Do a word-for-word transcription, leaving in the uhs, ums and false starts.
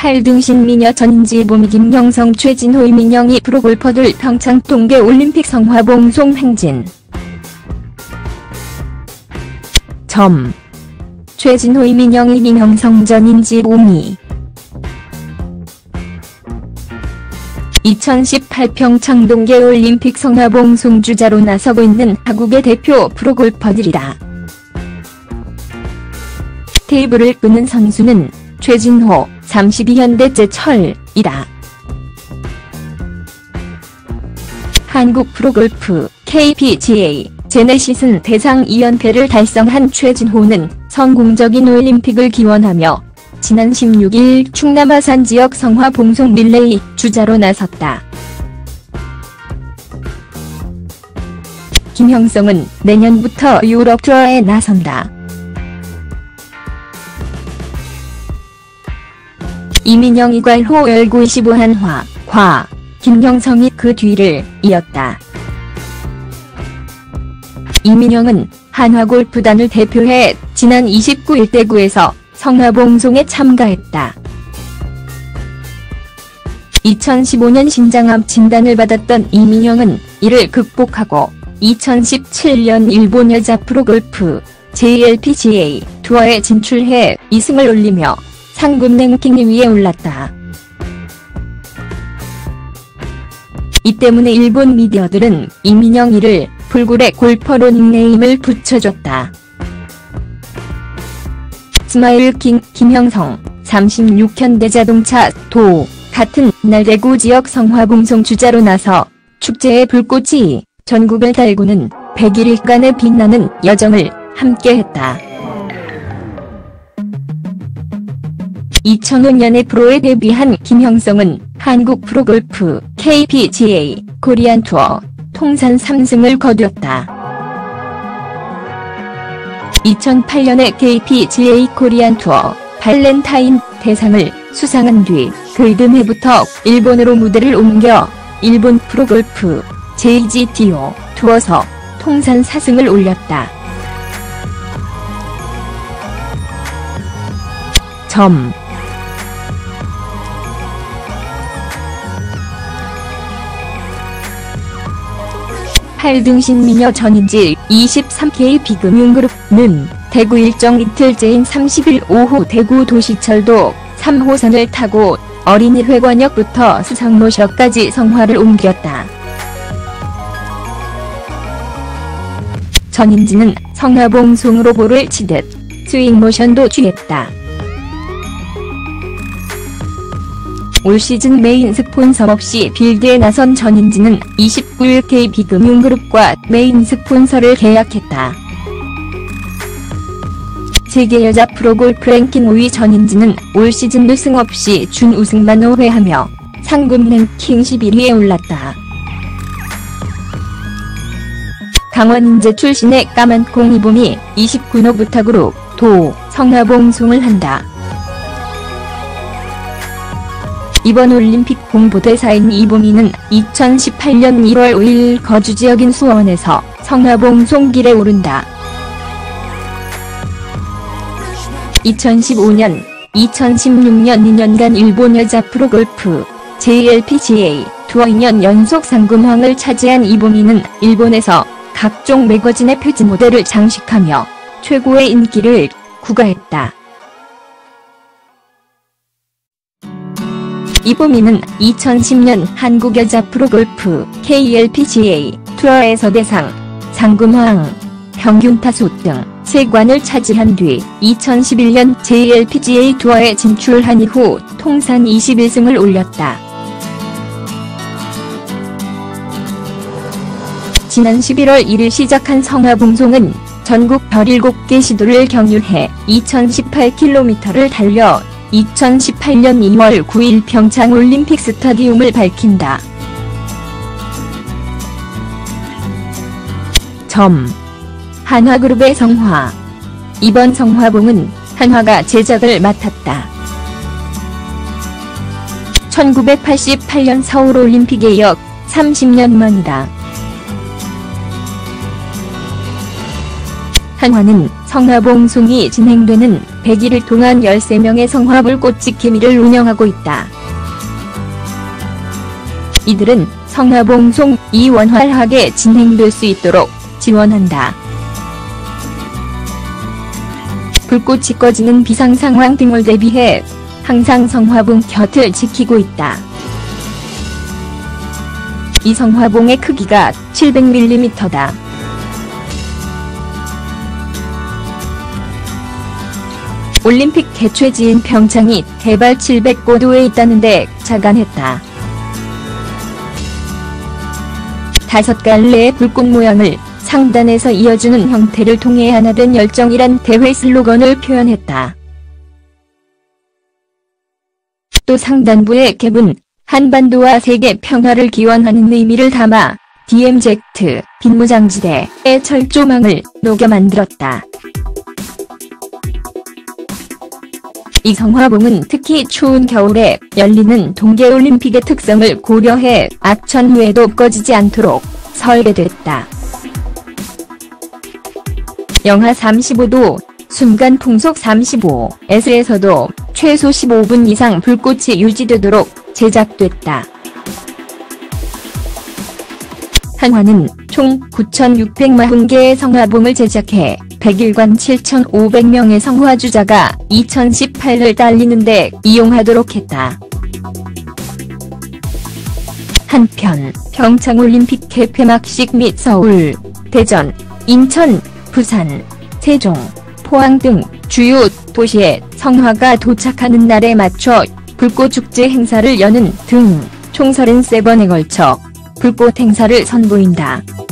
팔 등 신미녀 전인지 보미 김형성 최진호 이민영이 프로골퍼들 평창 동계올림픽 성화봉송 행진. 점. 최진호 이민영 이민형성 전인지 보미. 이천십팔 평창 동계올림픽 성화봉송 주자로 나서고 있는 한국의 대표 프로골퍼들이다. 테이블을 끄는 선수는 최진호, 삼십이 현대째 철이다. 한국 프로골프 케이피지에이 제네시슨 대상 이 연패를 달성한 최진호는 성공적인 올림픽을 기원하며 지난 십육 일 충남 아산 지역 성화봉송 릴레이 주자로 나섰다. 김형성은 내년부터 유럽 투어에 나선다. 이민영이 괄호 열구 이십오 한화, 과, 김형성이 그 뒤를 이었다. 이민영은 한화골프단을 대표해 지난 이십구 일 대구에서 성화봉송에 참가했다. 이천십오 년 신장암 진단을 받았던 이민영은 이를 극복하고 이천십칠 년 일본 여자 프로골프 제이엘피지에이 투어에 진출해 이 승을 올리며 상금 랭킹 이 위에 올랐다. 이 때문에 일본 미디어들은 이민영 이를 불굴의 골퍼로 닉네임을 붙여줬다. 스마일킹 김형성, 삼십육 현대자동차 도 같은 날 대구 지역 성화봉송 주자로 나서 축제의 불꽃이 전국을 달구는 백 일간의 빛나는 여정을 함께했다. 이천오 년에 프로에 데뷔한 김형성은 한국 프로골프 케이피지에이 코리안 투어 통산 삼 승을 거뒀다. 이천팔 년에 케이피지에이 코리안 투어 발렌타인 대상을 수상한 뒤 그 이듬해부터 일본으로 무대를 옮겨 일본 프로골프 제이지티오 투어서 통산 사 승을 올렸다. 점. 팔 등 신미녀 전인지 이십삼 케이 비금융그룹은 대구 일정 이틀째인 삼십 일 오후 대구 도시철도 삼 호선을 타고 어린이 회관역부터 수상모셔까지 성화를 옮겼다. 전인지는 성화봉송으로 볼을 치듯 스윙모션도 취했다. 올 시즌 메인 스폰서 없이 필드에 나선 전인지는 이십구 일 케이비금융그룹과 메인 스폰서를 계약했다. 세계 여자 프로골프 랭킹 오 위 전인지는 올 시즌 우승 없이 준우승만 오 회 하며 상금 랭킹 십일 위에 올랐다. 강원 인제 출신의 까만콩 이봄이 이십구 호 부탁으로 도 성화봉송을 한다. 이번 올림픽 홍보대사인 이봄이는 이천십팔 년 일월 오 일 거주지역인 수원에서 성화봉송길에 오른다. 이천십오 년, 이천십육 년 이 년간 일본 여자 프로골프 제이엘피지에이 투어 이 년 연속 상금왕을 차지한 이봄이는 일본에서 각종 매거진의 표지 모델을 장식하며 최고의 인기를 구가했다. 이봄이는 이천십 년 한국 여자 프로골프 케이엘피지에이 투어에서 대상, 상금왕, 평균 타수 등 세 관을 차지한 뒤 이천십일 년 제이엘피지에이 투어에 진출한 이후 통산 이십일 승을 올렸다. 지난 십일월 일 일 시작한 성화봉송은 전국 열일곱 개 시도를 경유해 이천십팔 킬로미터를 달려 이천십팔 년 이월 구 일 평창 올림픽 스타디움을 밝힌다. 점. 한화그룹의 성화. 이번 성화봉은 한화가 제작을 맡았다. 천구백팔십팔 년 서울올림픽에 이어 삼십 년 만이다. 한화는 성화봉송이 진행되는 백 일을 동안 열세 명의 성화불꽃 지킴이를 운영하고 있다. 이들은 성화봉송이 원활하게 진행될 수 있도록 지원한다. 불꽃이 꺼지는 비상상황 등을 대비해 항상 성화봉 곁을 지키고 있다. 이 성화봉의 크기가 칠백 밀리미터다. 올림픽 개최지인 평창이 해발 칠백 고도에 있다는데 자간했다. 다섯 갈래의 불꽃 모양을 상단에서 이어주는 형태를 통해 하나된 열정이란 대회 슬로건을 표현했다. 또 상단부의 캡은 한반도와 세계 평화를 기원하는 의미를 담아 디엠지 빈무장지대의 철조망을 녹여 만들었다. 이 성화봉은 특히 추운 겨울에 열리는 동계올림픽의 특성을 고려해 악천 후에도 꺼지지 않도록 설계됐다. 영하 삼십오 도, 순간 풍속 삼십오에서도 최소 십오 분 이상 불꽃이 유지되도록 제작됐다. 한화는 총 구천육백사십 개의 성화봉을 제작해 백 일간 칠천오백 명의 성화주자가 이천십팔을 달리는데 이용하도록 했다. 한편 평창올림픽 개폐막식 및 서울, 대전, 인천, 부산, 세종, 포항 등 주요 도시에 성화가 도착하는 날에 맞춰 불꽃축제 행사를 여는 등 총 서른세 번에 걸쳐 불꽃 행사를 선보인다.